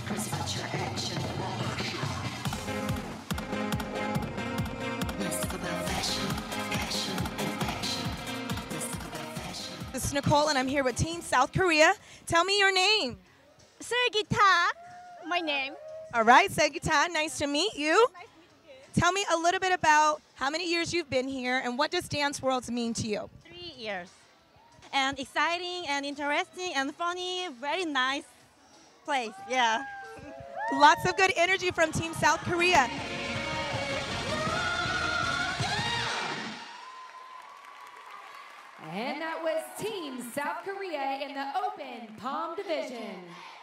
Press about your action. Let's talk about fashion, passion, and action. Let's talk about fashion. This is Nicole, and I'm here with Team South Korea. Tell me your name. Sergita, my name. All right, Segita, nice to meet you. Tell me a little bit about how many years you've been here and what does Dance Worlds mean to you? 3 years. And exciting and interesting and funny, very nice place, yeah. Lots of good energy from Team South Korea. And that was Team South Korea in the Open Palm Division.